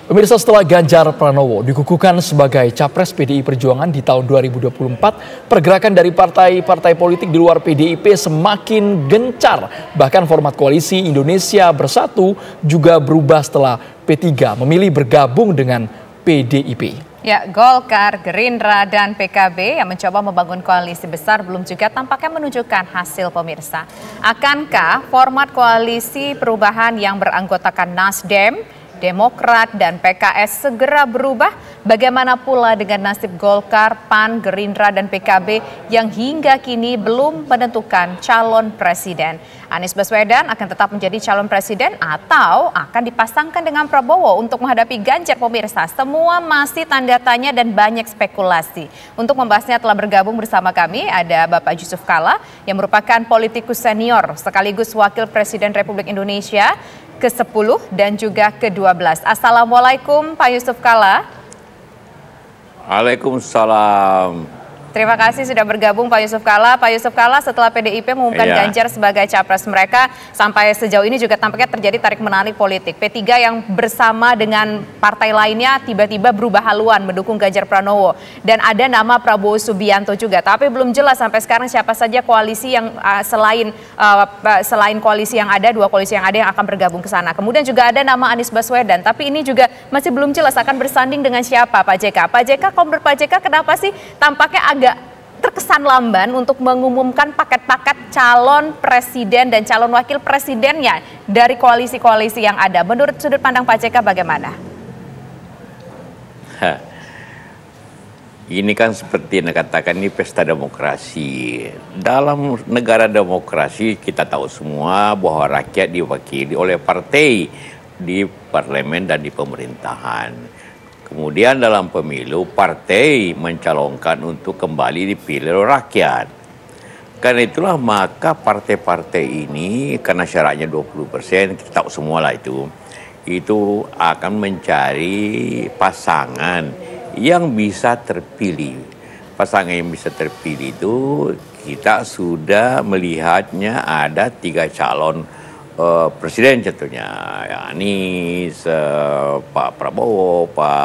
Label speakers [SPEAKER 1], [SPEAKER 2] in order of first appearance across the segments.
[SPEAKER 1] Pemirsa, setelah Ganjar Pranowo dikukuhkan sebagai capres PDI Perjuangan di tahun 2024, pergerakan dari partai-partai politik di luar PDIP semakin gencar. Bahkan format koalisi Indonesia Bersatu juga berubah setelah P3 memilih bergabung dengan PDIP.
[SPEAKER 2] Ya, Golkar, Gerindra, dan PKB yang mencoba membangun koalisi besar belum juga tampaknya menunjukkan hasil, pemirsa. Akankah format koalisi perubahan yang beranggotakan Nasdem, Demokrat, dan PKS segera berubah? Bagaimana pula dengan nasib Golkar, PAN, Gerindra, dan PKB yang hingga kini belum menentukan calon presiden? Anies Baswedan akan tetap menjadi calon presiden atau akan dipasangkan dengan Prabowo untuk menghadapi Ganjar, pemirsa? Semua masih tanda tanya dan banyak spekulasi. Untuk membahasnya telah bergabung bersama kami ada Bapak Yusuf Kalla yang merupakan politikus senior sekaligus Wakil Presiden Republik Indonesia ke-10 dan juga ke-12. Assalamualaikum Pak Yusuf Kalla.
[SPEAKER 3] Waalaikumsalam.
[SPEAKER 2] Terima kasih sudah bergabung Pak Yusuf Kalla. Pak Yusuf Kalla, setelah PDIP mengumumkan Ganjar sebagai capres mereka, sampai sejauh ini juga tampaknya terjadi tarik-menarik politik. P3 yang bersama dengan partai lainnya tiba-tiba berubah haluan mendukung Ganjar Pranowo. Dan ada nama Prabowo Subianto juga. Tapi belum jelas sampai sekarang siapa saja koalisi yang selain koalisi yang ada, dua koalisi yang ada yang akan bergabung ke sana. Kemudian juga ada nama Anies Baswedan. Tapi ini juga masih belum jelas akan bersanding dengan siapa, Pak JK. Pak JK, kalau menurut Pak JK kenapa sih tampaknya agak terkesan lamban untuk mengumumkan paket-paket calon presiden dan calon wakil presidennya dari koalisi-koalisi yang ada? Menurut sudut pandang Pak JK bagaimana?
[SPEAKER 3] Ini kan seperti yang katakan, ini pesta demokrasi. Dalam negara demokrasi kita tahu semua bahwa rakyat diwakili oleh partai di parlemen dan di pemerintahan. Kemudian dalam pemilu, partai mencalonkan untuk kembali dipilih oleh rakyat. Karena itulah maka partai-partai ini, karena syaratnya 20%, kita tahu semualah itu akan mencari pasangan yang bisa terpilih. Pasangan yang bisa terpilih itu kita sudah melihatnya ada 3 calon presiden contohnya, Anies, Pak Prabowo,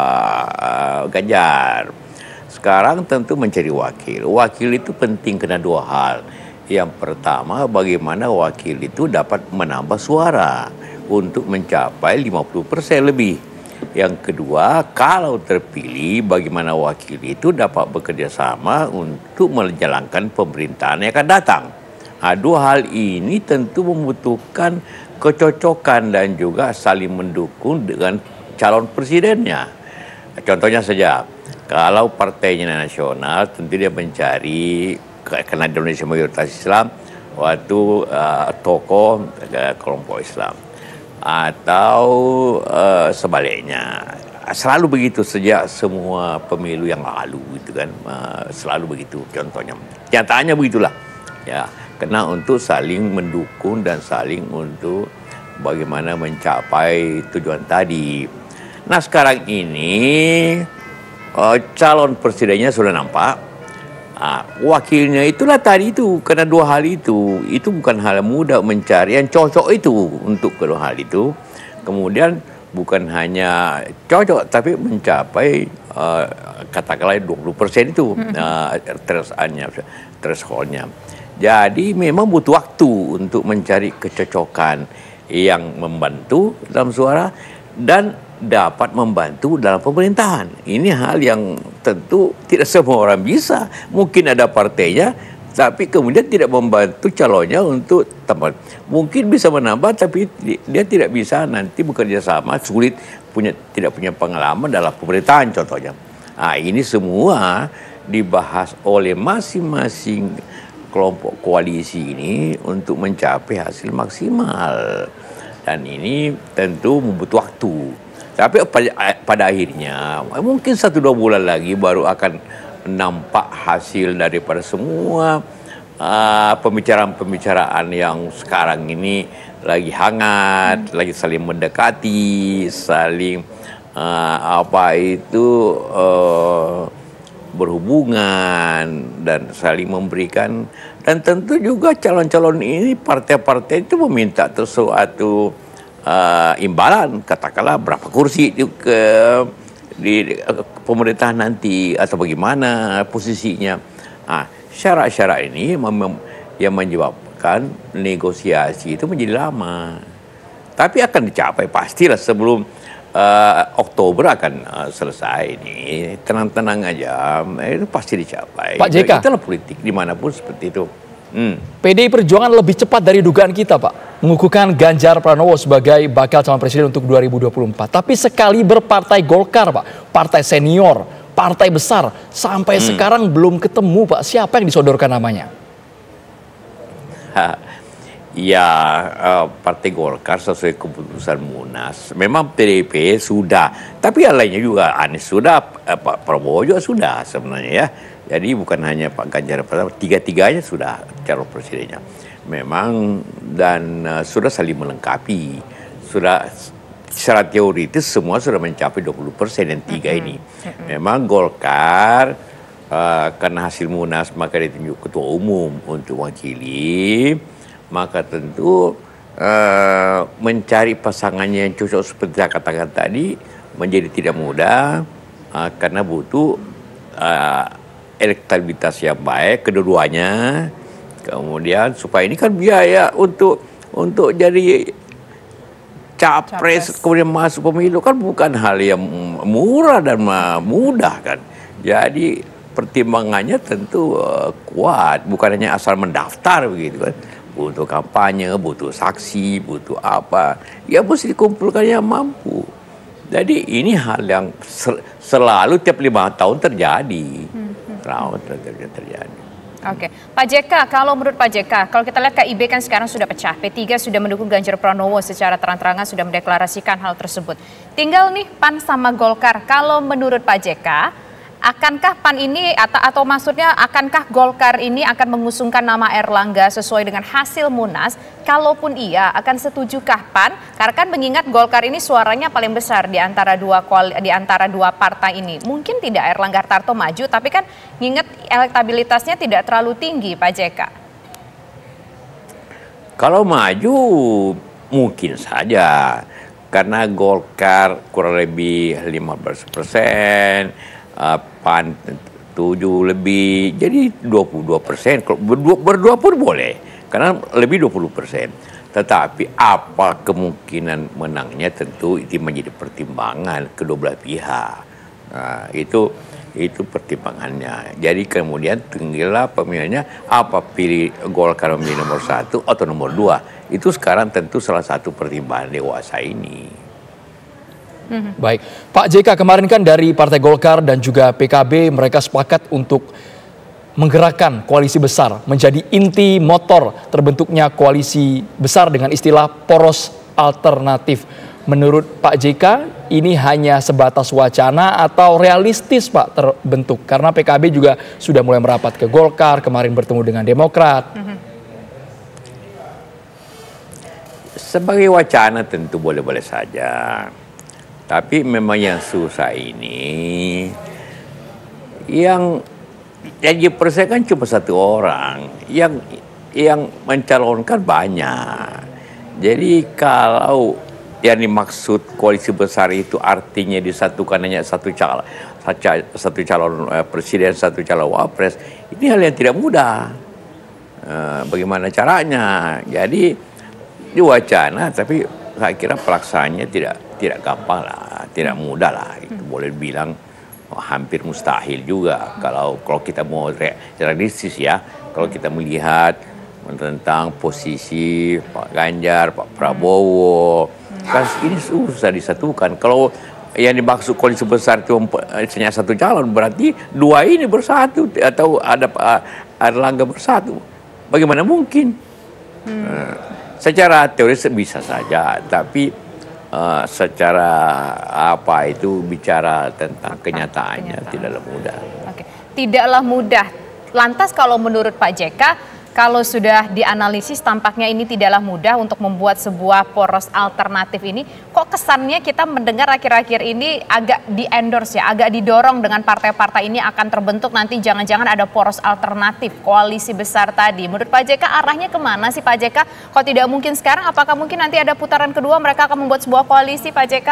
[SPEAKER 3] Pak Ganjar. Sekarang tentu mencari wakil. Wakil itu penting karena 2 hal. Yang pertama, bagaimana wakil itu dapat menambah suara untuk mencapai 50% lebih. Yang kedua, kalau terpilih, bagaimana wakil itu dapat bekerja sama untuk menjalankan pemerintahan yang akan datang. Nah, 2 hal ini tentu membutuhkan kecocokan dan juga saling mendukung dengan calon presidennya. Contohnya saja, kalau partainya nasional tentu dia mencari, karena Indonesia mayoritas Islam, waktu tokoh kelompok Islam. Atau sebaliknya. Selalu begitu sejak semua pemilu yang lalu gitu kan. Selalu begitu contohnya. Nyataannya begitulah. Ya. Kena untuk saling mendukung dan saling untuk bagaimana mencapai tujuan tadi. Nah, sekarang ini calon presidennya sudah nampak. Wakilnya itulah tadi itu. Karena 2 hal itu bukan hal mudah mencari yang cocok itu untuk kedua hal itu. Kemudian bukan hanya cocok tapi mencapai katakanlah 20% itu thresholdnya. Jadi memang butuh waktu untuk mencari kecocokan yang membantu dalam suara dan dapat membantu dalam pemerintahan. Ini hal yang tentu tidak semua orang bisa. Mungkin ada partainya, tapi kemudian tidak membantu calonnya untuk tambah. Mungkin bisa menambah, tapi dia tidak bisa nanti bekerja sama, sulit, tidak punya pengalaman dalam pemerintahan contohnya. Nah, ini semua dibahas oleh masing-masing kelompok koalisi ini untuk mencapai hasil maksimal. Dan ini tentu membutuhkan waktu. Tapi pada akhirnya mungkin 1-2 bulan lagi baru akan nampak hasil daripada semua pembicaraan-pembicaraan yang sekarang ini lagi hangat, lagi saling mendekati, saling berhubungan dan saling memberikan. Dan tentu juga calon-calon ini partai-partai itu meminta sesuatu imbalan, katakanlah berapa kursi di pemerintahan nanti atau bagaimana posisinya. Syarat-syarat ini yang menyebabkan negosiasi itu menjadi lama. Tapi akan dicapai pastilah sebelum Oktober akan selesai ini. Tenang-tenang aja, itu pasti dicapai.
[SPEAKER 1] Pak JK.
[SPEAKER 3] Itulah politik dimanapun seperti itu.
[SPEAKER 1] PDI Perjuangan lebih cepat dari dugaan kita, Pak, mengukuhkan Ganjar Pranowo sebagai bakal calon presiden untuk 2024. Tapi sekali berpartai Golkar, Pak, partai senior, partai besar, sampai sekarang belum ketemu, Pak, siapa yang disodorkan namanya?
[SPEAKER 3] Partai Golkar sesuai keputusan Munas. Memang PDIP sudah, tapi yang lainnya juga, Anies sudah, Pak Prabowo juga sudah sebenarnya ya. Jadi bukan hanya Pak Ganjar, tiga-tiganya sudah calon presidennya. Memang dan sudah saling melengkapi. Sudah secara teoritis semua sudah mencapai 20% yang tiga ini. Memang Golkar karena hasil Munas maka ditunjuk ketua umum untuk wakili, maka tentu mencari pasangannya yang cocok seperti saya katakan tadi menjadi tidak mudah karena butuh elektabilitas yang baik kedua-duanya. Kemudian supaya ini kan biaya untuk jadi capres kemudian masuk pemilu kan bukan hal yang murah dan mudah kan. Jadi pertimbangannya tentu kuat, bukan hanya asal mendaftar begitu kan. Butuh kampanye, butuh saksi, butuh apa. Ya mesti dikumpulkan yang mampu. Jadi ini hal yang selalu tiap 5 tahun terjadi. Terjadi.
[SPEAKER 2] Oke, Pak JK, kalau menurut Pak JK, kalau kita lihat KIB kan sekarang sudah pecah, P3 sudah mendukung Ganjar Pranowo secara terang-terangan sudah mendeklarasikan hal tersebut. Tinggal nih PAN sama Golkar, kalau menurut Pak JK, akankah PAN ini atau maksudnya akankah Golkar ini akan mengusungkan nama Erlangga sesuai dengan hasil Munas? Kalaupun iya, akan setujukah PAN? Karena kan mengingat Golkar ini suaranya paling besar di antara dua partai ini. Mungkin tidak Erlangga Hartarto maju, tapi kan mengingat elektabilitasnya tidak terlalu tinggi, Pak JK.
[SPEAKER 3] Kalau maju mungkin saja, karena Golkar kurang lebih 15%. PAN 7 lebih, jadi 22%. Kalau berdua pun boleh, karena lebih 20%. Tetapi apa kemungkinan menangnya tentu itu menjadi pertimbangan kedua belah pihak. Nah, itu pertimbangannya. Jadi kemudian tinggallah pemilihannya apa pilih Golkar memilih nomor 1 atau nomor 2. Itu sekarang tentu salah satu pertimbangan dewasa ini.
[SPEAKER 1] Baik, Pak JK, kemarin kan dari Partai Golkar dan juga PKB mereka sepakat untuk menggerakkan koalisi besar menjadi inti motor terbentuknya koalisi besar dengan istilah poros alternatif. Menurut Pak JK ini hanya sebatas wacana atau realistis Pak terbentuk? Karena PKB juga sudah mulai merapat ke Golkar, kemarin bertemu dengan Demokrat.
[SPEAKER 3] Sebagai wacana tentu boleh-boleh saja. Tapi memang yang susah ini, yang jadi persen kan cuma satu orang, yang mencalonkan banyak. Jadi kalau yang dimaksud koalisi besar itu artinya disatukan hanya satu calon presiden, satu calon wapres, ini hal yang tidak mudah. Bagaimana caranya? Jadi di wacana, tapi saya kira pelaksanaannya tidak gampang lah, tidak mudah lah. Itu boleh bilang hampir mustahil juga kalau kita mau realistis ya. Kalau kita melihat tentang posisi Pak Ganjar, Pak Prabowo, kan ini susah disatukan. Kalau yang dimaksud koalisi besar itu hanya satu calon, berarti dua ini bersatu atau ada Erlangga bersatu. Bagaimana mungkin? Secara teoris bisa saja, tapi secara bicara tentang kenyataannya tidaklah mudah.
[SPEAKER 2] Oke. Tidaklah mudah. Lantas kalau menurut Pak JK, Kalau sudah dianalisis tampaknya ini tidaklah mudah untuk membuat sebuah poros alternatif ini. Kok kesannya kita mendengar akhir-akhir ini agak di-endorse ya, agak didorong dengan partai-partai ini akan terbentuk nanti jangan-jangan ada poros alternatif, koalisi besar tadi. Menurut Pak JK arahnya kemana sih Pak JK? Kok tidak mungkin sekarang, apakah mungkin nanti ada putaran kedua mereka akan membuat sebuah koalisi Pak JK?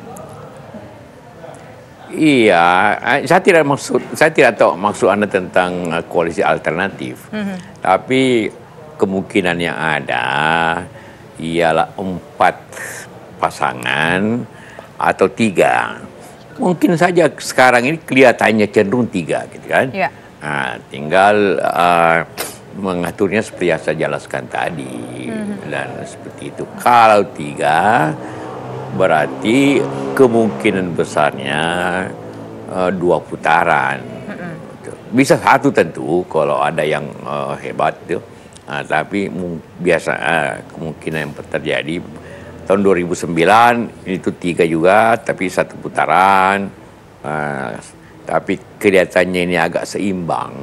[SPEAKER 3] Iya, saya tidak tahu maksud Anda tentang koalisi alternatif. Tapi kemungkinan yang ada ialah 4 pasangan atau 3. Mungkin saja sekarang ini kelihatannya cenderung 3 gitu kan.
[SPEAKER 2] Ya.
[SPEAKER 3] Nah, tinggal mengaturnya seperti yang saya jelaskan tadi. Dan seperti itu. Kalau 3 berarti kemungkinan besarnya 2 putaran. Bisa 1 tentu kalau ada yang hebat tuh. Tapi biasa kemungkinan yang terjadi tahun 2009 itu 3 juga, tapi 1 putaran. Tapi kelihatannya ini agak seimbang.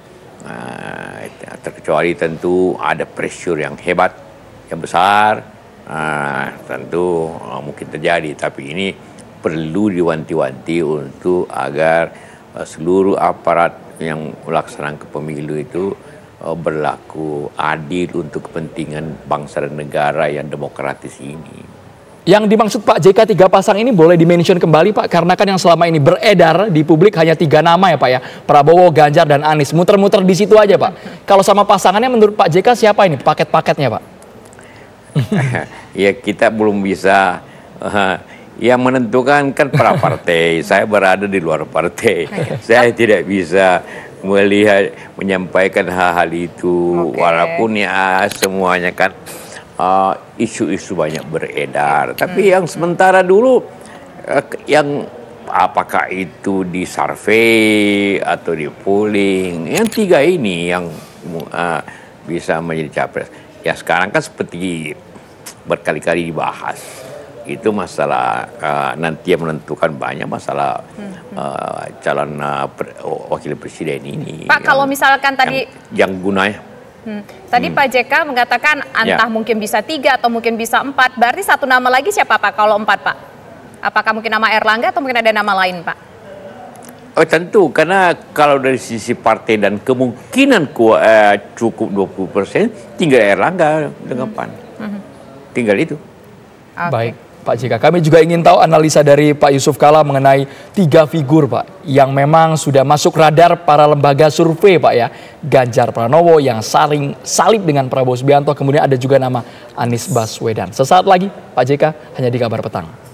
[SPEAKER 3] Terkecuali tentu ada pressure yang hebat, yang besar. Tentu mungkin terjadi, tapi ini perlu diwanti-wanti untuk agar seluruh aparat yang melaksanakan pemilu itu berlaku adil untuk kepentingan bangsa dan negara yang demokratis ini.
[SPEAKER 1] Yang dimaksud Pak JK 3 pasang ini boleh dimention kembali Pak, karena kan yang selama ini beredar di publik hanya 3 nama ya Pak ya, Prabowo, Ganjar, dan Anies. Muter-muter di situ aja Pak. Kalau sama pasangannya menurut Pak JK siapa ini paket-paketnya Pak?
[SPEAKER 3] Ya kita belum bisa yang menentukan kan para partai. Saya berada di luar partai. Saya tidak bisa menyampaikan hal-hal itu. Walaupun ya semuanya kan isu-isu banyak beredar. Tapi yang sementara dulu yang apakah itu di survei atau di polling, yang 3 ini yang bisa menjadi capres. Ya sekarang kan seperti berkali-kali dibahas. Itu masalah nanti yang menentukan banyak masalah calon wakil presiden ini.
[SPEAKER 2] Pak, kalau misalkan tadi
[SPEAKER 3] yang gunanya.
[SPEAKER 2] Tadi Pak JK mengatakan entah mungkin bisa 3 atau mungkin bisa 4. Berarti 1 nama lagi siapa Pak kalau 4 Pak? Apakah mungkin nama Erlangga atau mungkin ada nama lain Pak?
[SPEAKER 3] Oh tentu, karena kalau dari sisi partai dan kemungkinan cukup 20%, tinggal Erlangga dengan PAN. Tinggal itu.
[SPEAKER 1] Baik Pak JK, kami juga ingin tahu analisa dari Pak Yusuf Kalla mengenai 3 figur Pak yang memang sudah masuk radar para lembaga survei Pak ya. Ganjar Pranowo yang saling salib dengan Prabowo Subianto, kemudian ada juga nama Anies Baswedan. Sesaat lagi Pak JK hanya di Kabar Petang.